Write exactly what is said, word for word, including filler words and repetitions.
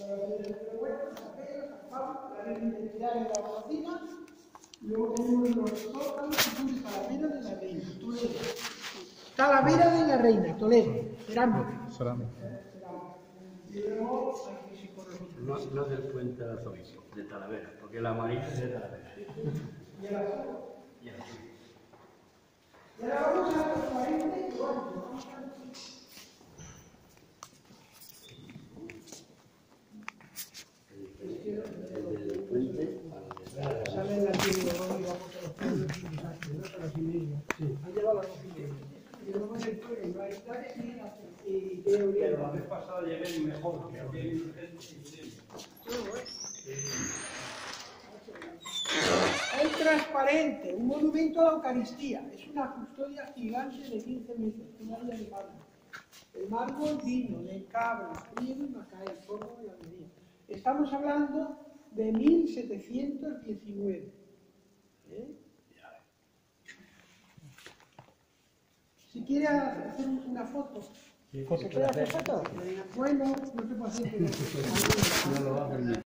Pero bueno, San Pedro, San Pablo, la identidad de la cocina. Luego tenemos los zócalos que son de Talavera de la Reina, Toledo. Talavera de la Reina, Toledo, cerámica. Cerámica. Y luego hay que No, no del puente del arzobispo, de Talavera, porque la amarilla es de Talavera. Y el azul. Y el azul. Y ahora vamos a los cuarenta y cuatro. El del puente al de Sale en la tienda, vamos y vamos a los pueblos y desastres, ¿no? A las y media. Han llegado a las dos y media. Y luego en el pueblo, no hay tal, y teoría. Pero la vez pasada llegué mejor, que había gente sin El transparente, un monumento a la Eucaristía. Es una custodia gigante de quince metros, una área de mármol. El mármol vino de Cabra, Priego y Macael, Córdoba y Almería. Estamos hablando de mil setecientos diecinueve. ¿Eh? Si quiere hacer una foto, ¿se puede hacer foto? Bueno, no se puede hacer. Pero...